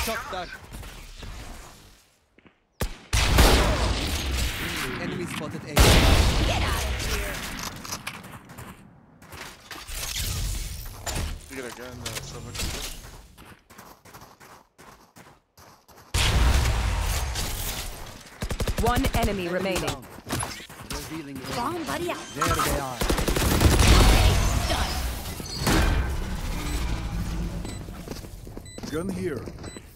Shot dark. Enemy spotted A. Get out of here. You get again, so much push. One enemy remaining. Down. Revealing A. Bomb buddy out. There they are. Okay, done. Gun here.